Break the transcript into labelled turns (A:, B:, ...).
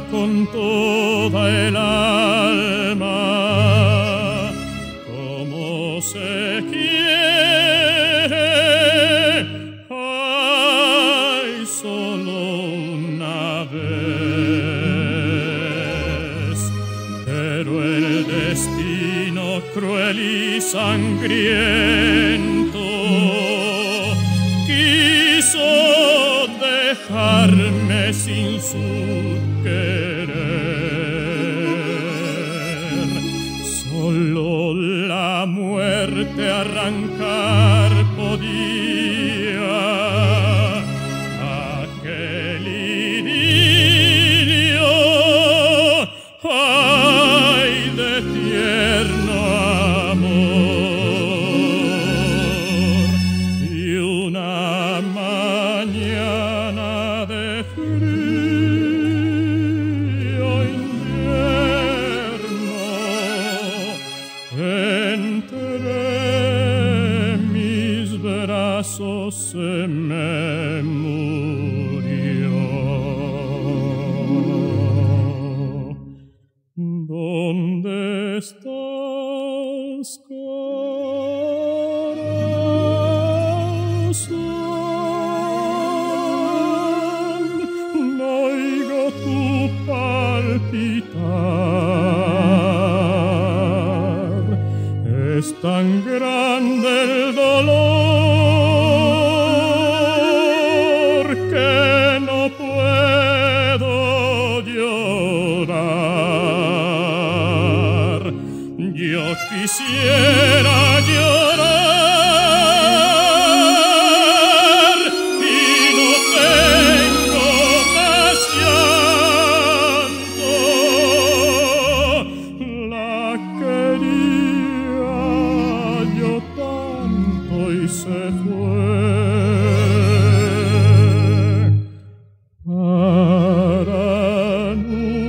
A: con toda el alma, como se quiere, ay, solo una vez, pero el destino cruel y sangriento quiso dejarme sin su querer. Solo la muerte arrancar podía aquel idilio, ay, de tierno amor. Y una mañana de frío invierno, entre mis brazos se me murió. ¿Dónde estás, corazón? No oigo tu palpitar. Es tan grande el dolor que no puedo llorar. Yo quisiera llorar y no tengo más llanto. La quería yo tanto y se fue para nunca.